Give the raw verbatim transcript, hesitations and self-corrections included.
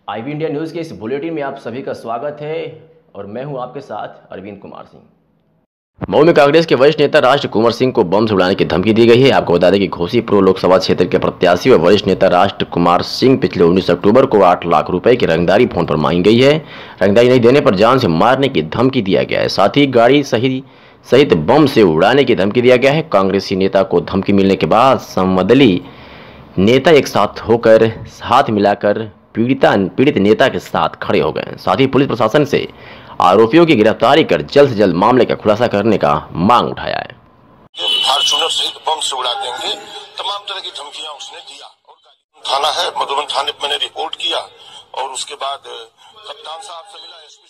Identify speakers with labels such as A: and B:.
A: IB India news के इस bulletin में आप सभी का स्वागत है और मैं हूं आपके साथ अरविंद कुमार सिंह। मऊ में कांग्रेस के वरिष्ठ नेता राष्ट्र कुंवर सिंह को बम से उड़ाने की धमकी दी गई है। आपको बता दें कि घोसी पूर्व लोकसभा क्षेत्र के प्रत्याशी व वरिष्ठ नेता राष्ट्र कुमार सिंह पिछले उन्नीस अक्टूबर को आठ लाख रुपए की रंगदारी फोन पर मांगी गई है। रंगदारी नहीं देने पर जान से मारने की धमकी दिया गया है। साथ ही गाड़ी सही सहित बम से उड़ाने की धमकी दिया गया है। कांग्रेसी नेता को धमकी मिलने के बाद समदली नेता एक साथ होकर हाथ मिलाकर पीड़िता पीड़ित नेता के साथ खड़े हो गए। साथ ही पुलिस प्रशासन से आरोपियों की गिरफ्तारी कर जल्द से जल्द मामले का खुलासा करने का मांग उठाया है।
B: फॉर्च्यूनर सहित बम से उड़ा देंगे, तमाम तरह की धमकियां उसने दिया। और थाना है मधुबन, थाने पर मैंने रिपोर्ट किया और उसके बाद कप्तान साहब से मिला।